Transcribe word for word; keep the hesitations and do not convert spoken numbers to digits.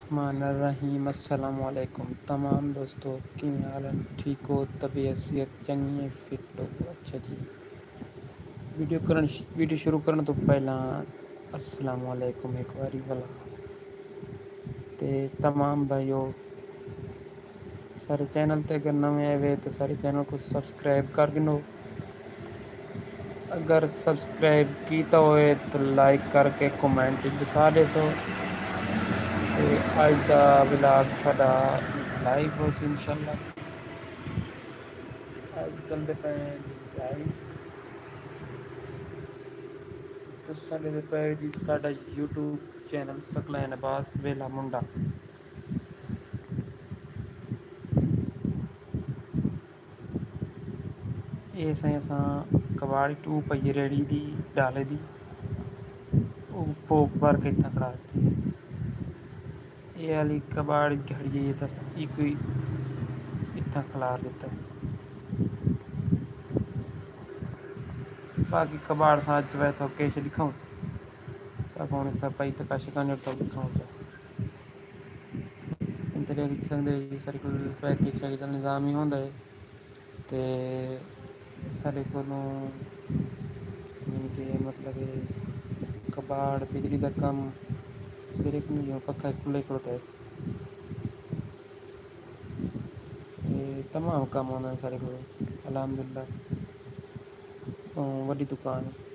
रहीम अस्सलाम वालेकुम तमाम दोस्तों की हाल है ठीक हो तबीयत सेहत चंगी है फिट हो अच्छा जी वीडियो करन वीडियो शुरू करने तो पहला अस्सलाम वालेकुम एक बारी वाला ते तमाम भाइयों सारे चैनल ते अगर नवे आए हुए तो सारे चैनल को सब्सक्राइब कर गिनो अगर सब्सक्राइब किया होए तो लाइक करके कमेंट दसा दे सो ते अज दा व्लॉग साडा लाइव हो सी इंशाल्लाह ਅੱਜ ਚੱਲਦੇ ਪਏ ਲਾਈਵ ਤੇ ਸਾਡੇ ਦੇ ਪਏ ਜੀ ਸਾਡਾ YouTube ਚੈਨਲ ਸਕਲੈਨ ਅਬਾਸ ਵੇਲਾ ਮੁੰਡਾ ਇਹ ਸਾਂ ਅਸਾਂ ਕਬਾੜੀ ਟੂ ਪਈ ਰੇੜੀ ਦੀ ਡਾਲੇ ਦੀ ਉਹ ਭੋਗ ਭਰ ਕੇ ਇੱਥੇ ਖੜਾ ਦਿੱਤੀ ਇਹ ਵਾਲੀ ਕਬਾੜੀ ਘੜੀ ਤਾਂ ਇੱਕ ਹੀ ਇੱਥੇ ਖਿਲਾਰ ਦਿੱਤਾ बाकी कबाड़ साथ वे तो केश दिखाऊं तब हूँ इतना पाई तो कश का तो दिखाऊं इंतरिया की संगदे जी सारे को पैके शे का निज़ाम ही होंदा है ते सारे को कि मतलब कबाड़ बिजली का कम फिर एक नहीं पक्का खुले खड़ोता है तमाम कम होना सारे को अलहमदुलिल्लाह वड्डी दुकान